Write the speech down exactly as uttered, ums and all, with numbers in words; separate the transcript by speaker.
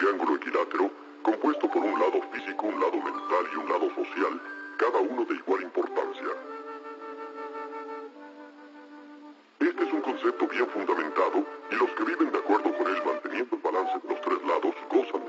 Speaker 1: triángulo equilátero, compuesto por un lado físico, un lado mental y un lado social, cada uno de igual importancia. Este es un concepto bien fundamentado, y los que viven de acuerdo con él manteniendo el balance de los tres lados gozan